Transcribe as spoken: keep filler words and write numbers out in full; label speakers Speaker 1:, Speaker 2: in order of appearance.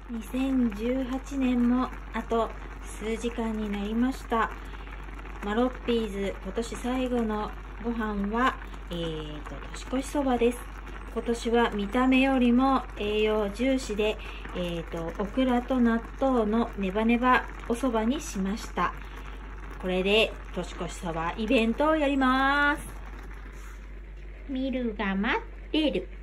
Speaker 1: にせんじゅうはちねんもあと数時間になりました。マロッピーズ今年最後のご飯は、えーと、年越しそばです。今年は見た目よりも栄養重視で、えーと、オクラと納豆のネバネバおそばにしました。これで年越しそばイベントをやります。ミルが待ってる。